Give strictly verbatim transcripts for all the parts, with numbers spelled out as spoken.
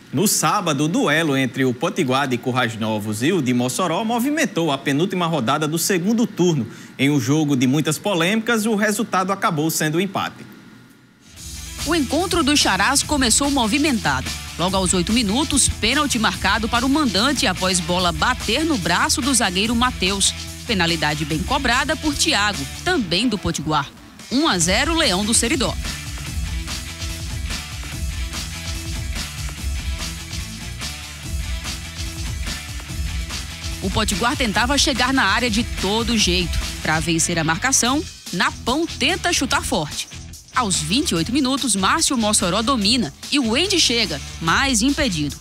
No sábado, o duelo entre o Potiguar de Currais Novos e o de Mossoró movimentou a penúltima rodada do segundo turno. Em um jogo de muitas polêmicas, o resultado acabou sendo um empate. O encontro dos Xarás começou movimentado. Logo aos oito minutos, pênalti marcado para o mandante após bola bater no braço do zagueiro Matheus. Penalidade bem cobrada por Thiago, também do Potiguar. um a zero, Leão do Seridó. O Potiguar tentava chegar na área de todo jeito. Para vencer a marcação, Napão tenta chutar forte. Aos vinte e oito minutos, Márcio Mossoró domina e o Wendy chega, mas impedido.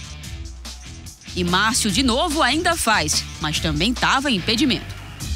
E Márcio de novo ainda faz, mas também estava em impedimento.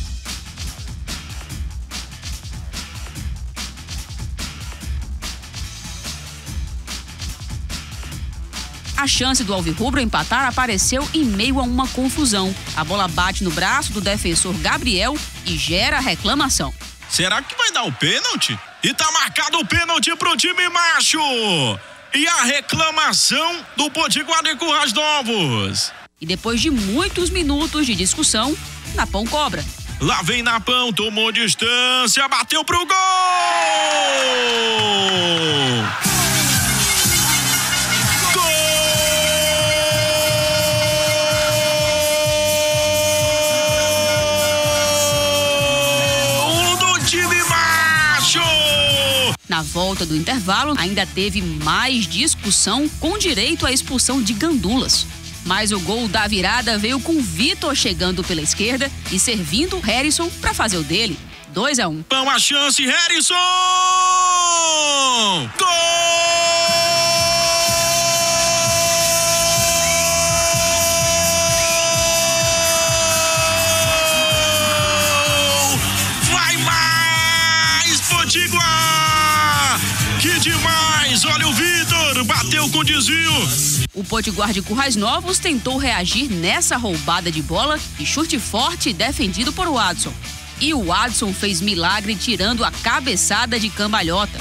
A chance do alvirrubro empatar apareceu em meio a uma confusão. A bola bate no braço do defensor Gabriel e gera reclamação. Será que vai dar o pênalti? E tá marcado o pênalti pro time macho. E a reclamação do Potiguar de Currais Novos. E depois de muitos minutos de discussão, Napão cobra. Lá vem Napão, tomou distância, bateu pro gol! Na volta do intervalo, ainda teve mais discussão com direito à expulsão de Gandulas. Mas o gol da virada veio com Vitor chegando pela esquerda e servindo Harrison para fazer o dele. dois a um. Vamos a chance, Harrison! Gol! Vai mais, Potiguar! Que demais! Olha o Vitor! Bateu com desvio! O Potiguar de Currais Novos tentou reagir nessa roubada de bola e chute forte defendido por Adson. E o Adson fez milagre tirando a cabeçada de cambalhota.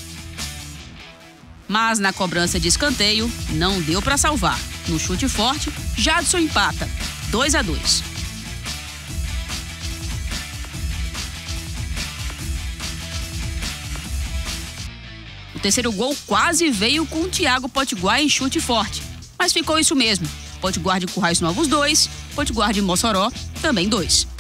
Mas na cobrança de escanteio, não deu para salvar. No chute forte, Jadson empata, dois a dois. O terceiro gol quase veio com o Thiago Potiguar em chute forte. Mas ficou isso mesmo. Potiguar de Currais Novos dois, Potiguar de Mossoró também dois.